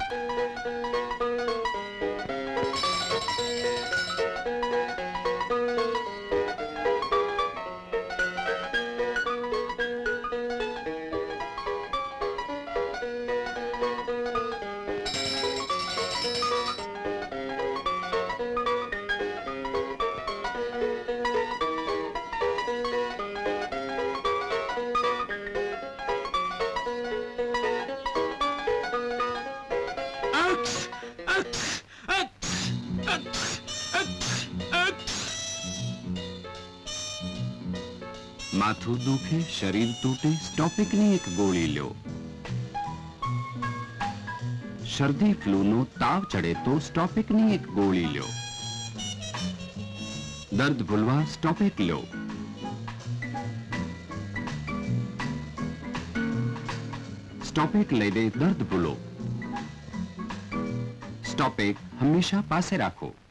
माथुं दुखे, शरीर तूटे, स्टॉपिकनी एक गोळी लो। शरदी फ्लूनो ताव चढ़े तो स्टॉपिकनी एक गोळी लो। दर्द भूलवा स्टॉपिक लो। स्टॉपिक लई दे दर्द भूलो। स्टॉपिक हमेशा पासे राखो।